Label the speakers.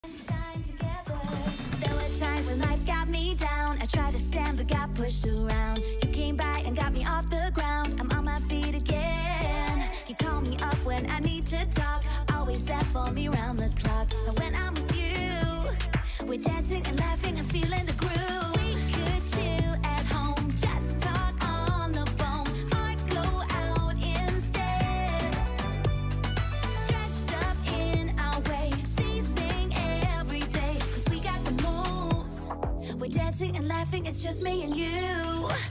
Speaker 1: Shine together. There were times when life got me down. I tried to stand but got pushed around. You came by and got me off the ground. I'm on my feet again. You call me up when I need to talk. Always there for me round the clock. So when I'm with you, we're dancing and laughing and feeling the groove. We could chill at home, just talk on the phone, or go out instead. Dressed up in our way, seizing every day, 'cause we got the moves. We're dancing and laughing, it's just me and you.